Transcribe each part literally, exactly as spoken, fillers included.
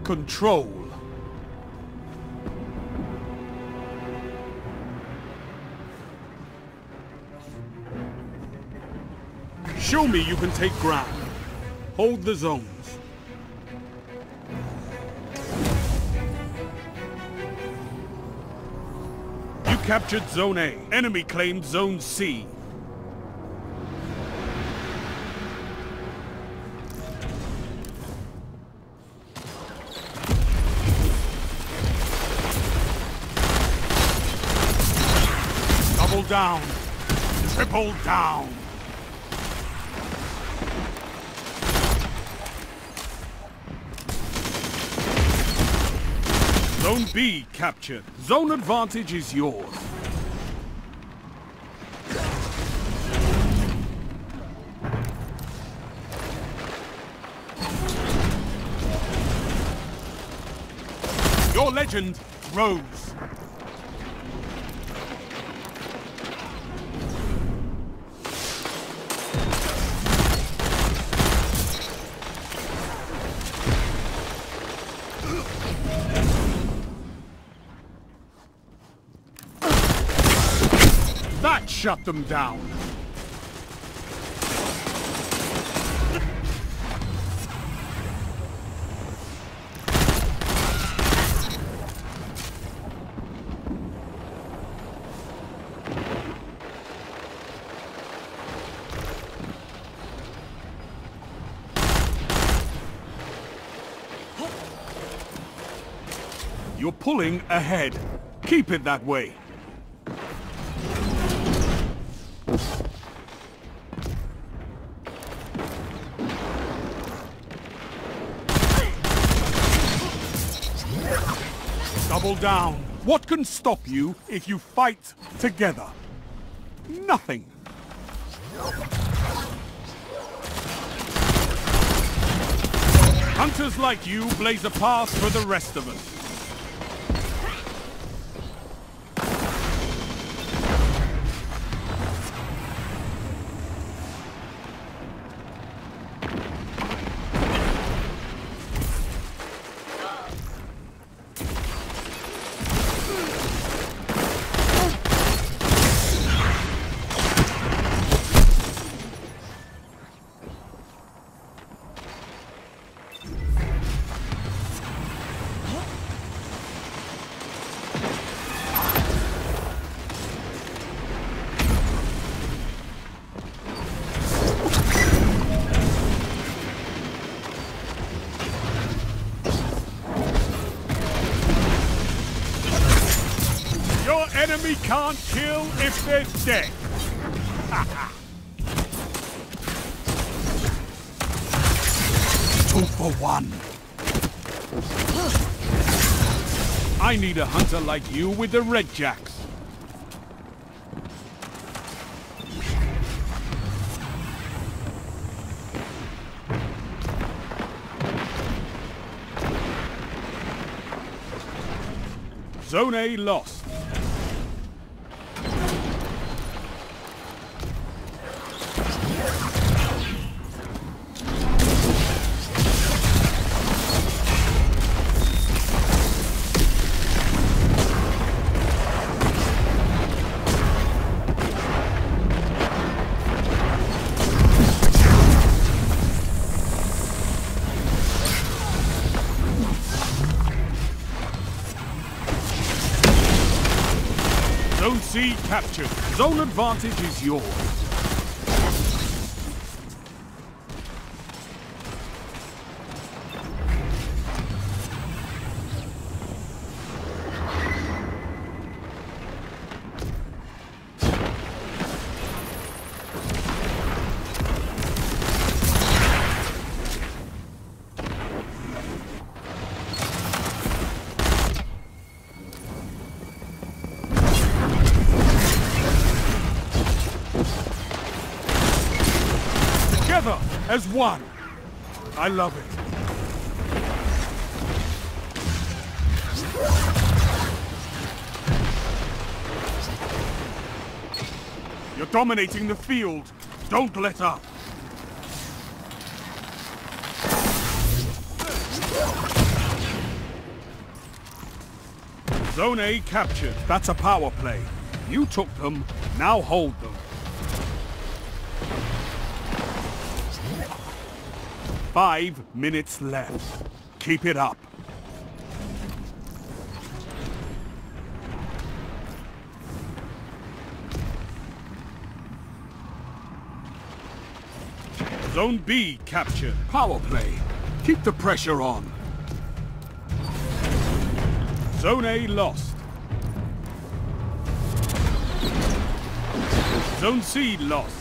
Control. Show me you can take ground. Hold the zones. You captured Zone A. Enemy claimed Zone C. Double down. Triple down. Zone B captured. Zone advantage is yours. Your legend rose. That shut them down. You're pulling ahead. Keep it that way. Double down. What can stop you if you fight together? Nothing. Hunters like you blaze a path for the rest of us. Your enemy can't kill if they're dead. Two for one. I need a hunter like you with the red jacks. Zone A lost. Zone C captured. Zone advantage is yours. Together as one. I love it. You're dominating the field. Don't let up. Zone A captured. That's a power play. You took them, now hold them. Five minutes left. Keep it up. Zone B captured. Power play. Keep the pressure on. Zone A lost. Zone C lost.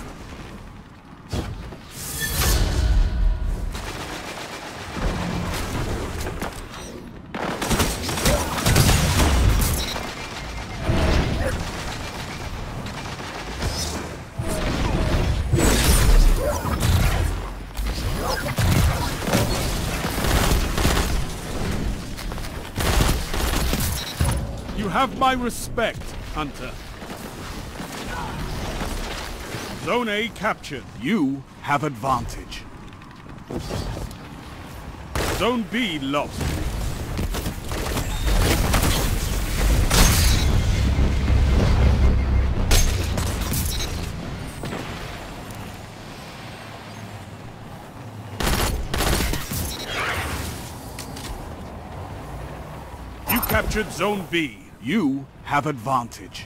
You have my respect, Hunter. Zone A captured. You have advantage. Zone B lost. You captured Zone B. You have advantage.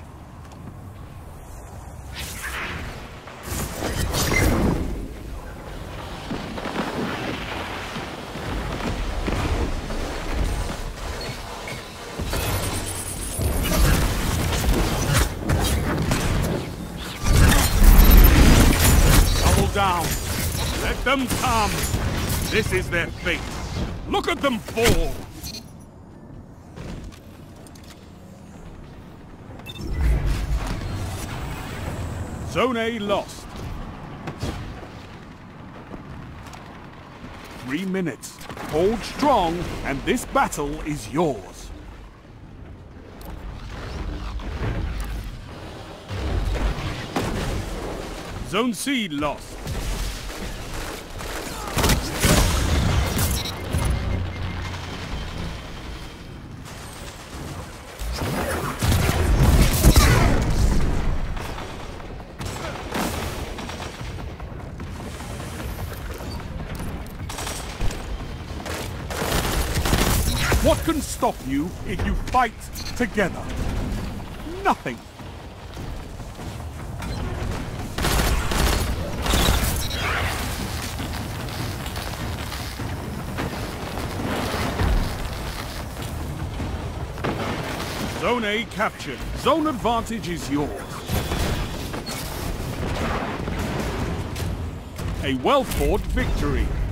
Double down. Let them come. This is their fate. Look at them fall. Zone A lost. Three minutes. Hold strong, and this battle is yours. Zone C lost. What can stop you if you fight together? Nothing. Zone A captured. Zone advantage is yours. A well-fought victory.